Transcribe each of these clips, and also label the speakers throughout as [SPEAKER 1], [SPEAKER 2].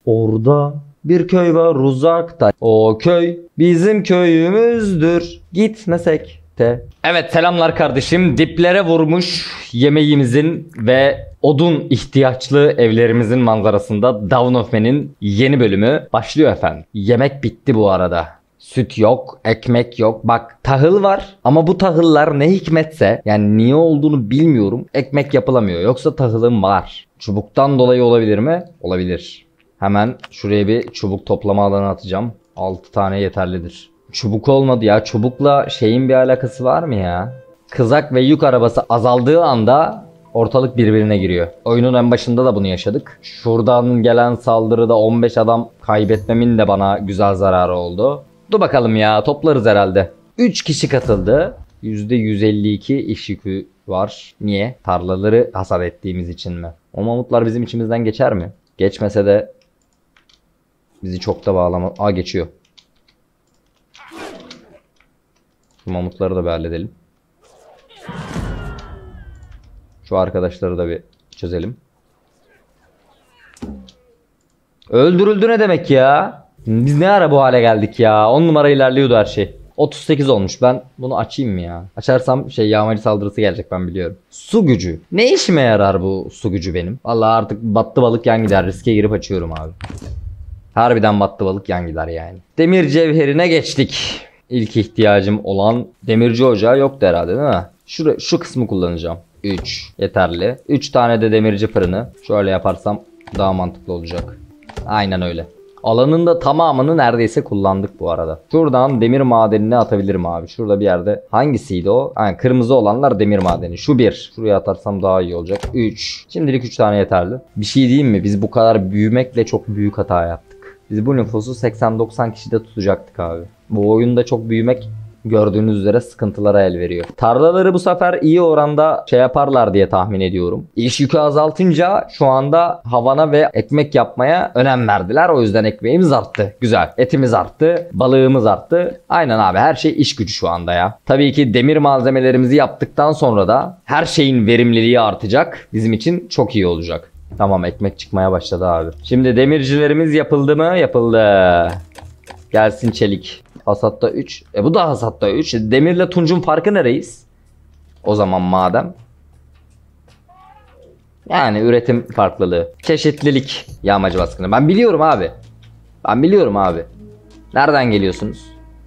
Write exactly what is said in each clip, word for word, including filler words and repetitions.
[SPEAKER 1] Orada bir köy var uzakta. O köy bizim köyümüzdür. Gitmesek de. Evet selamlar kardeşim. Diplere vurmuş yemeğimizin ve odun ihtiyaçlı evlerimizin manzarasında Dawn of Man'in yeni bölümü başlıyor efendim. Yemek bitti bu arada. Süt yok, ekmek yok. Bak tahıl var ama bu tahıllar ne hikmetse, yani niye olduğunu bilmiyorum, ekmek yapılamıyor. Yoksa tahılım var. Çubuktan dolayı olabilir mi? Olabilir. Hemen şuraya bir çubuk toplama alanı atacağım. altı tane yeterlidir. Çubuk olmadı ya. Çubukla şeyin bir alakası var mı ya? Kızak ve yük arabası azaldığı anda ortalık birbirine giriyor. Oyunun en başında da bunu yaşadık. Şuradan gelen saldırıda on beş adam kaybetmemin de bana güzel zararı oldu. Dur bakalım ya, toplarız herhalde. üç kişi katıldı. yüzde yüz elli iki iş yükü var. Niye? Tarlaları hasat ettiğimiz için mi? O mamutlar bizim içimizden geçer mi? Geçmese de bizi çok da bağlama... Aa geçiyor. Şu mamutları da bir halledelim. Şu arkadaşları da bir çözelim. Öldürüldü ne demek ya? Biz ne ara bu hale geldik ya? on numara ilerliyordu her şey. otuz sekiz olmuş. Ben bunu açayım mı ya? Açarsam şey yağmacı saldırısı gelecek, ben biliyorum. Su gücü. Ne işime yarar bu su gücü benim? Vallahi artık battı balık yan gider. Riske girip açıyorum abi. Harbiden battı balık yan gider yani. Demir cevherine geçtik. İlk ihtiyacım olan demirci ocağı yoktu herhalde değil mi? Şu, şu kısmı kullanacağım. üç yeterli. üç tane de demirci fırını. Şöyle yaparsam daha mantıklı olacak. Aynen öyle. Alanın da tamamını neredeyse kullandık bu arada. Şuradan demir madenini atabilirim abi. Şurada bir yerde. Hangisiydi o? Yani kırmızı olanlar demir madeni. Şu bir. Şuraya atarsam daha iyi olacak. üç. Şimdilik üç tane yeterli. Bir şey diyeyim mi? Biz bu kadar büyümekle çok büyük hata yaptık. Biz bu nüfusu seksen doksan kişide tutacaktık abi. Bu oyunda çok büyümek gördüğünüz üzere sıkıntılara el veriyor. Tarlaları bu sefer iyi oranda şey yaparlar diye tahmin ediyorum. İş yükü azaltınca şu anda havana ve ekmek yapmaya önem verdiler. O yüzden ekmeğimiz arttı. Güzel. Etimiz arttı. Balığımız arttı. Aynen abi, her şey iş gücü şu anda ya. Tabii ki demir malzemelerimizi yaptıktan sonra da her şeyin verimliliği artacak. Bizim için çok iyi olacak. Tamam, ekmek çıkmaya başladı abi. Şimdi demircilerimiz yapıldı mı? Yapıldı. Gelsin çelik. Hasatta üç. E bu da hasatta üç. Demirle tuncun farkı ne reis? O zaman madem. Yani üretim farklılığı. Çeşitlilik yağmacı baskını. Ben biliyorum abi. Ben biliyorum abi. Nereden geliyorsunuz?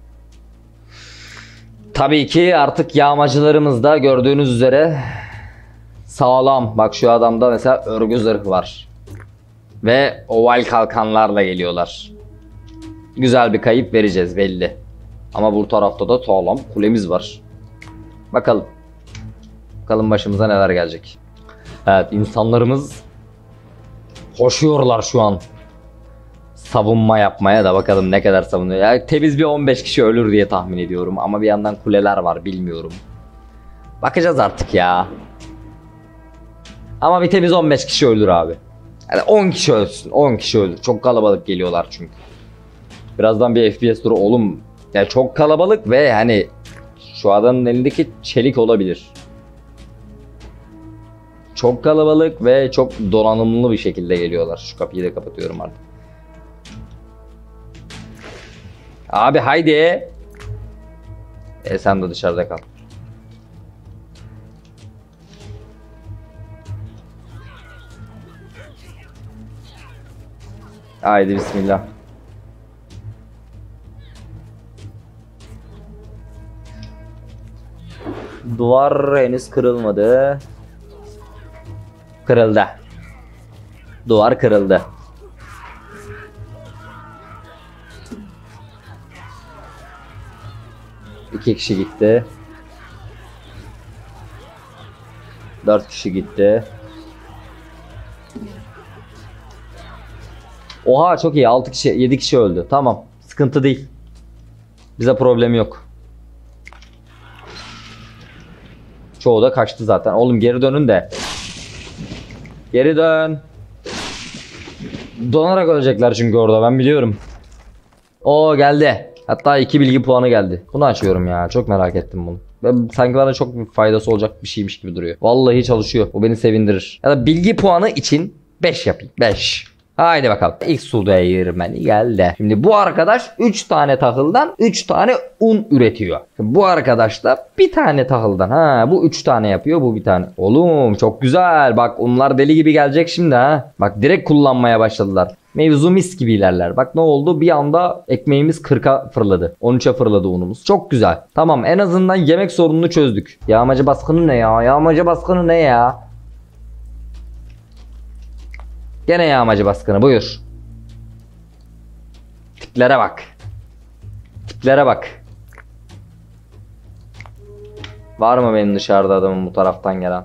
[SPEAKER 1] Tabii ki artık yağmacılarımız da gördüğünüz üzere sağlam. Bak şu adamda mesela örgü zırhı var. Ve oval kalkanlarla geliyorlar. Güzel bir kayıp vereceğiz belli. Ama bu tarafta da sağlam kulemiz var. Bakalım. Bakalım başımıza neler gelecek. Evet, insanlarımız koşuyorlar şu an. Savunma yapmaya da bakalım ne kadar savunuyor. Yani temiz bir on beş kişi ölür diye tahmin ediyorum. Ama bir yandan kuleler var, bilmiyorum. Bakacağız artık ya. Ama bir temiz on beş kişi ölür abi. Yani on kişi ölsün. on kişi ölür. Çok kalabalık geliyorlar çünkü. Birazdan bir F P S duru oğlum. Yani çok kalabalık ve hani şu adamın elindeki çelik olabilir. Çok kalabalık ve çok donanımlı bir şekilde geliyorlar. Şu kapıyı da kapatıyorum artık. Abi haydi. E sen de dışarıda kal. Haydi bismillah. Duvar henüz kırılmadı. Kırıldı. Duvar kırıldı. İki kişi gitti. Dört kişi gitti. Oha çok iyi. Altı kişi, yedi kişi öldü. Tamam. Sıkıntı değil. Bize problem yok. Çoğu da kaçtı zaten. Oğlum geri dönün de. Geri dön. Donarak ölecekler çünkü orada, ben biliyorum. O geldi. Hatta iki bilgi puanı geldi. Bunu açıyorum ya. Çok merak ettim bunu. Ben, sanki bana çok bir faydası olacak bir şeymiş gibi duruyor. Vallahi çalışıyor. Bu beni sevindirir. Ya da bilgi puanı için beş yapayım. beş. Haydi bakalım. İlk su değirmeni geldi. Şimdi bu arkadaş üç tane tahıldan üç tane un üretiyor. Bu arkadaş da bir tane tahıldan. Ha, bu üç tane yapıyor, bu bir tane. Oğlum çok güzel. Bak unlar deli gibi gelecek şimdi ha. Bak direkt kullanmaya başladılar. Mevzu mis gibi ilerler. Bak ne oldu? Bir anda ekmeğimiz kırka fırladı. on üçe fırladı unumuz. Çok güzel. Tamam, en azından yemek sorununu çözdük. Yağmacı baskını ne ya? Yağmacı baskını ne ya? Gene yağmacı baskını, buyur. Tiplere bak. Tiplere bak. Var mı benim dışarıda adamım bu taraftan gelen?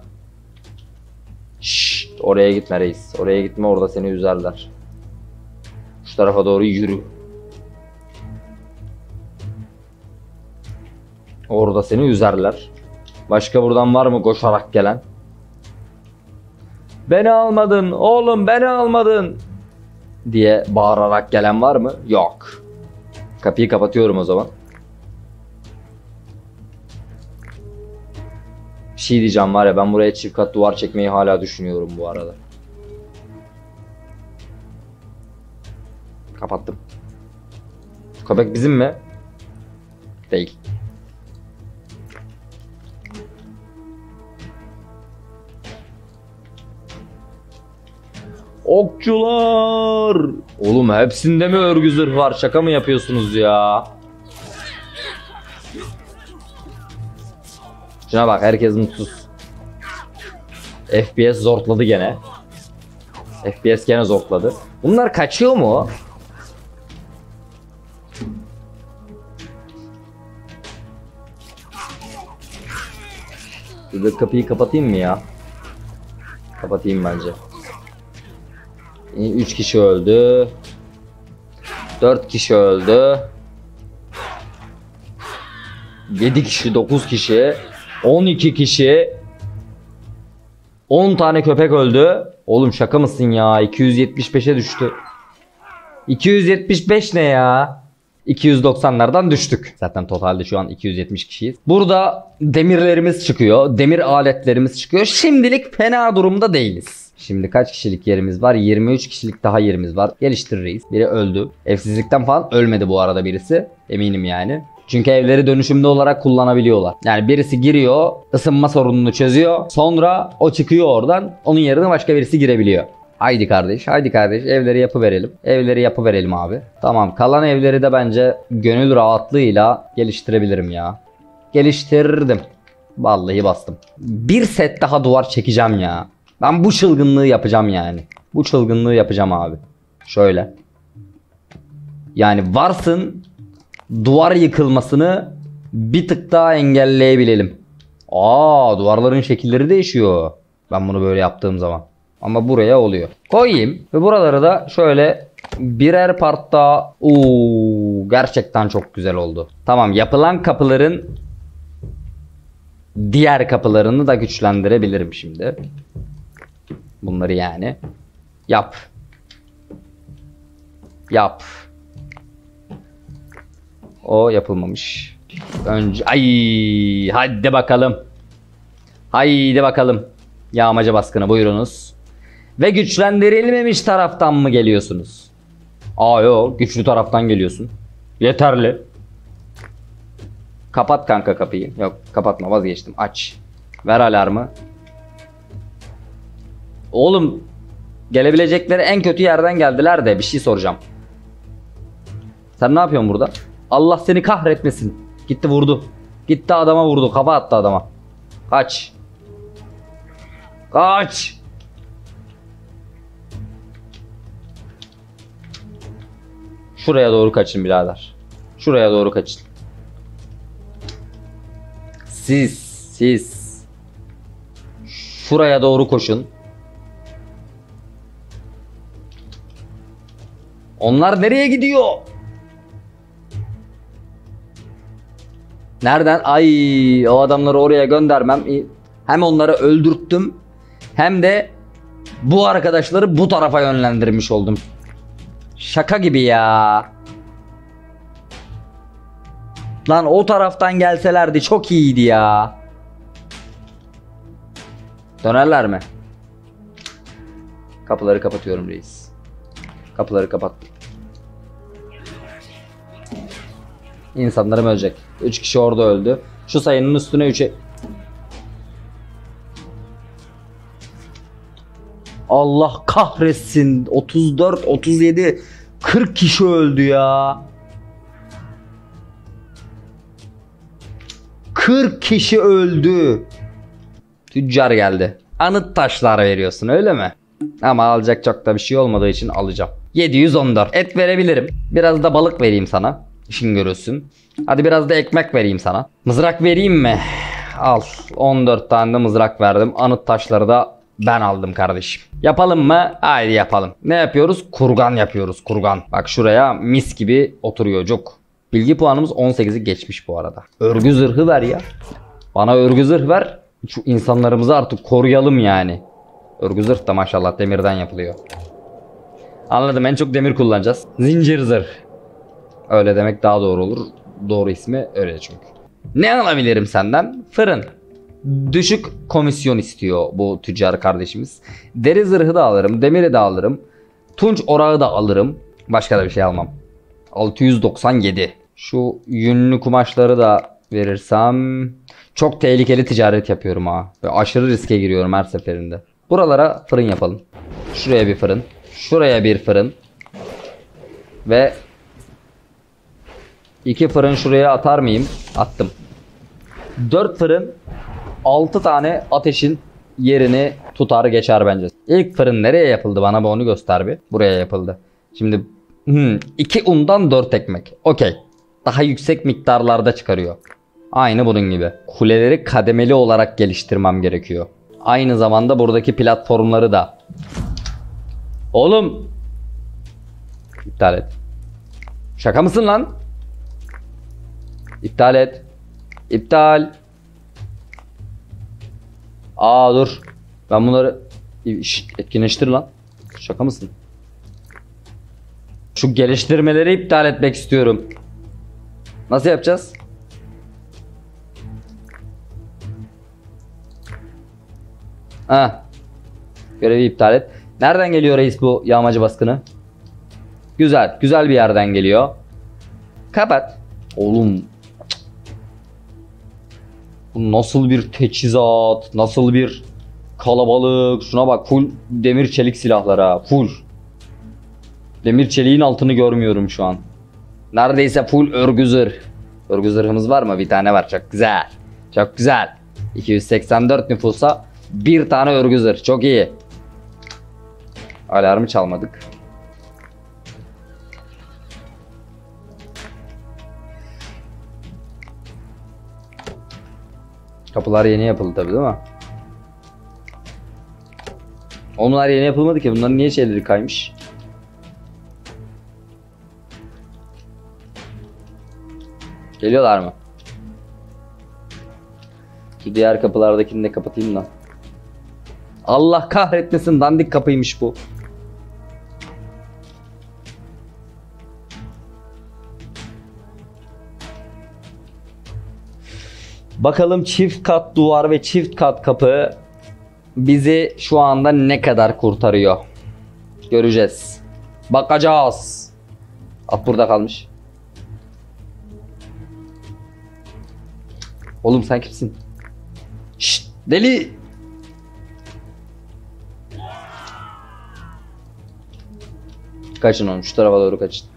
[SPEAKER 1] Şşt, oraya gitme reis. Oraya gitme, orada seni üzerler. Şu tarafa doğru yürü. Orada seni üzerler. Başka buradan var mı koşarak gelen? Beni almadın oğlum, beni almadın diye bağırarak gelen var mı? Yok. Kapıyı kapatıyorum o zaman. Bir şey diyeceğim var ya, ben buraya çift kat duvar çekmeyi hala düşünüyorum bu arada. Kapattım. Şu köpek bizim mi? Değil. Okçular! Oğlum hepsinde mi örgü zırh var? Şaka mı yapıyorsunuz ya? Şuna bak, herkes mutsuz. F P S zortladı gene. F P S gene zortladı. Bunlar kaçıyor mu? Şurada kapıyı kapatayım mı ya? Kapatayım bence. üç kişi öldü. dört kişi öldü. yedi kişi, dokuz kişi, on iki kişi. on tane köpek öldü. Oğlum şaka mısın ya? iki yüz yetmiş beşe düştü. iki yüz yetmiş beş ne ya? iki yüz doksanlardan düştük. Zaten totalde şu an iki yüz yetmiş kişiyiz. Burada demirlerimiz çıkıyor. Demir aletlerimiz çıkıyor. Şimdilik fena durumda değiliz. Şimdi kaç kişilik yerimiz var? yirmi üç kişilik daha yerimiz var. Geliştiririz. Biri öldü. Evsizlikten falan ölmedi bu arada birisi. Eminim yani. Çünkü evleri dönüşümlü olarak kullanabiliyorlar. Yani birisi giriyor, ısınma sorununu çözüyor. Sonra o çıkıyor oradan. Onun yerine başka birisi girebiliyor. Haydi kardeş, haydi kardeş, evleri yapıverelim. Evleri yapıverelim abi. Tamam, kalan evleri de bence gönül rahatlığıyla geliştirebilirim ya. Geliştirdim. Vallahi bastım. Bir set daha duvar çekeceğim ya. Ben bu çılgınlığı yapacağım yani. Bu çılgınlığı yapacağım abi. Şöyle. Yani varsın duvar yıkılmasını bir tık daha engelleyebilelim. Aa, duvarların şekilleri değişiyor. Ben bunu böyle yaptığım zaman. Ama buraya oluyor. Koyayım ve buraları da şöyle birer part daha. Oo, gerçekten çok güzel oldu. Tamam, yapılan kapıların diğer kapılarını da güçlendirebilirim şimdi. Bunları yani. Yap. Yap. O yapılmamış. Önce ay hadi bakalım. Haydi bakalım. Yağmacı baskını buyurunuz. Ve güçlendirilmemiş taraftan mı geliyorsunuz? Aa yok, güçlü taraftan geliyorsun. Yeterli. Kapat kanka kapıyı. Yok, kapatma, vazgeçtim. Aç. Ver alarmı. Oğlum gelebilecekleri en kötü yerden geldiler de bir şey soracağım. Sen ne yapıyorsun burada? Allah seni kahretmesin. Gitti vurdu. Gitti adama vurdu. Kafa attı adama. Kaç. Kaç. Şuraya doğru kaçın birader. Şuraya doğru kaçın. Siz, siz. Şuraya doğru koşun. Onlar nereye gidiyor? Nereden? Ay, o adamları oraya göndermem. Hem onları öldürttüm, hem de bu arkadaşları bu tarafa yönlendirmiş oldum. Şaka gibi ya. Lan o taraftan gelselerdi çok iyiydi ya. Dönerler mi? Kapıları kapatıyorum reis. Kapıları kapattım. İnsanlarım ölecek. üç kişi orada öldü. Şu sayının üstüne üçe... Allah kahretsin. otuz dört, otuz yedi, kırk kişi öldü ya. kırk kişi öldü. Tüccar geldi. Anıt taşlar veriyorsun öyle mi? Ama alacak çok da bir şey olmadığı için alacağım. yedi yüz on dört. Et verebilirim. Biraz da balık vereyim sana. İşin görülsün. Hadi biraz da ekmek vereyim sana. Mızrak vereyim mi? Al. on dört tane de mızrak verdim. Anıt taşları da ben aldım kardeşim. Yapalım mı? Haydi yapalım. Ne yapıyoruz? Kurgan yapıyoruz. Kurgan. Bak şuraya mis gibi oturuyor cuk. Bilgi puanımız on sekizi geçmiş bu arada. Örgü zırhı ver ya. Bana örgü zırh ver. Şu insanlarımızı artık koruyalım yani. Örgü zırh da maşallah demirden yapılıyor. Anladım, en çok demir kullanacağız. Zincir zırh. Öyle demek daha doğru olur. Doğru ismi öyle çünkü. Ne alabilirim senden? Fırın. Düşük komisyon istiyor bu tüccar kardeşimiz. Deri zırhı da alırım. Demiri de alırım. Tunç orağı da alırım. Başka da bir şey almam. altı yüz doksan yedi. Şu yünlü kumaşları da verirsem... Çok tehlikeli ticaret yapıyorum ha. Ve aşırı riske giriyorum her seferinde. Buralara fırın yapalım. Şuraya bir fırın. Şuraya bir fırın. Ve... iki fırın şuraya atar mıyım? Attım. dört fırın... altı tane ateşin yerini tutar geçer bence. İlk fırın nereye yapıldı? Bana bu onu göster bir. Buraya yapıldı. Şimdi hmm, iki undan dört ekmek. Okey. Daha yüksek miktarlarda çıkarıyor. Aynı bunun gibi. Kuleleri kademeli olarak geliştirmem gerekiyor. Aynı zamanda buradaki platformları da. Oğlum. İptal et. Şaka mısın lan? İptal et. İptal. Aa dur. Ben bunları Şşt, etkinleştir lan. Şaka mısın? Şu geliştirmeleri iptal etmek istiyorum. Nasıl yapacağız? Ha. Görevi iptal et. Nereden geliyor reis bu yağmacı baskını? Güzel. Güzel bir yerden geliyor. Kapat. Oğlum. Bu nasıl bir teçhizat? Nasıl bir kalabalık? Şuna bak. Full demir çelik silahlara. Full. Demir çeliğin altını görmüyorum şu an. Neredeyse full örgü zırh. Örgü zırhımız var mı? Bir tane var. Çok güzel. Çok güzel. iki yüz seksen dört nüfusa bir tane örgü zırh. Çok iyi. Alarmı çalmadık. Kapılar yeni yapıldı tabii değil mi? Onlar yeni yapılmadı ki. Bunların niye şeyleri kaymış? Geliyorlar mı? Şu diğer kapılardakini de kapatayım da. Allah kahretmesin, dandik kapıymış bu. Bakalım çift kat duvar ve çift kat kapı bizi şu anda ne kadar kurtarıyor? Göreceğiz. Bakacağız. At burada kalmış. Oğlum sen kimsin? Şşt, deli. Kaçın oğlum, şu tarafa doğru kaçın.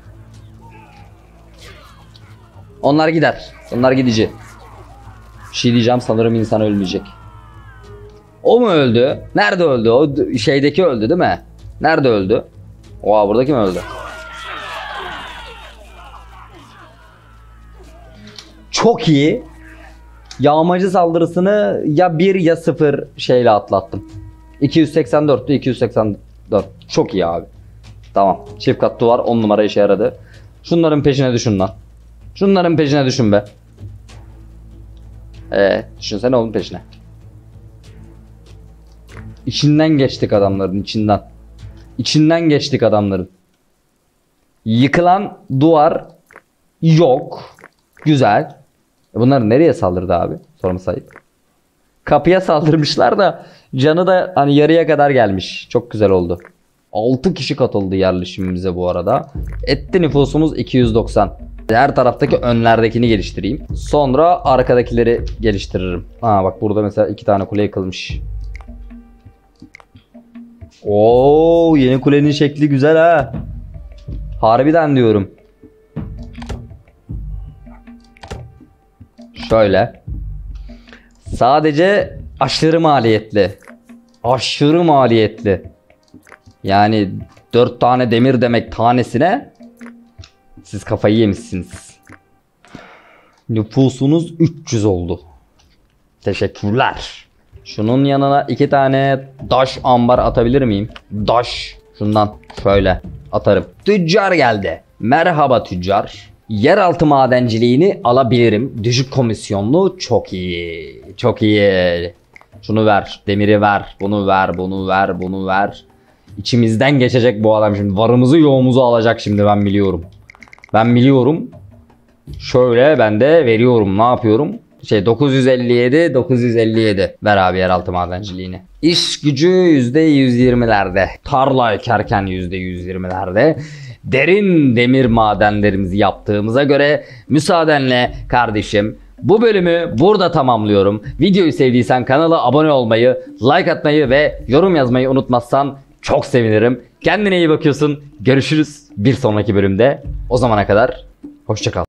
[SPEAKER 1] Onlar gider. Onlar gidici. Bir şey diyeceğim, sanırım insan ölmeyecek. O mu öldü? Nerede öldü? O şeydeki öldü değil mi? Nerede öldü? Oha, buradaki mi öldü? Çok iyi. Yağmacı saldırısını ya bir ya sıfır şeyle atlattım. iki yüz seksen dörttü, iki yüz seksen dört. Çok iyi abi. Tamam. Çift kat duvar on numara işe yaradı. Şunların peşine düşün lan. Şunların peşine düşün be. Eee düşünsene onun peşine. İçinden geçtik adamların, içinden. İçinden geçtik adamların. Yıkılan duvar yok. Güzel. E bunlar nereye saldırdı abi? Sorma sahip. Kapıya saldırmışlar da canı da hani yarıya kadar gelmiş. Çok güzel oldu. altı kişi katıldı yerleşimimize bu arada. Etti nüfusumuz iki yüz doksan. Her taraftaki önlerdekini geliştireyim. Sonra arkadakileri geliştiririm. Ha bak burada mesela iki tane kule yıkılmış. Oo, yeni kulenin şekli güzel ha. Harbiden diyorum. Şöyle. Sadece aşırı maliyetli. Aşırı maliyetli. Yani dört tane demir demek tanesine. Siz kafayı yemişsiniz. Nüfusunuz üç yüz oldu. Teşekkürler. Şunun yanına iki tane daş ambar atabilir miyim? Daş. Şundan şöyle atarım. Tüccar geldi. Merhaba tüccar. Yeraltı madenciliğini alabilirim. Düşük komisyonlu, çok iyi. Çok iyi. Şunu ver. Demiri ver. Bunu ver. Bunu ver. Bunu ver. İçimizden geçecek bu adam şimdi. Varımızı yoğumuzu alacak şimdi, ben biliyorum. Ben biliyorum. Şöyle ben de veriyorum. Ne yapıyorum? Şey dokuz yüz elli yedi dokuz yüz elli yedi. Ver abi yeraltı madenciliğini. İş gücü yüzde yüz yirmilerde. Tarla ekerken yüzde yüz yirmilerde. Derin demir madenlerimizi yaptığımıza göre müsaadenle kardeşim bu bölümü burada tamamlıyorum. Videoyu sevdiysen kanala abone olmayı, like atmayı ve yorum yazmayı unutmazsan çok sevinirim. Kendine iyi bakıyorsun. Görüşürüz bir sonraki bölümde. O zamana kadar hoşça kal.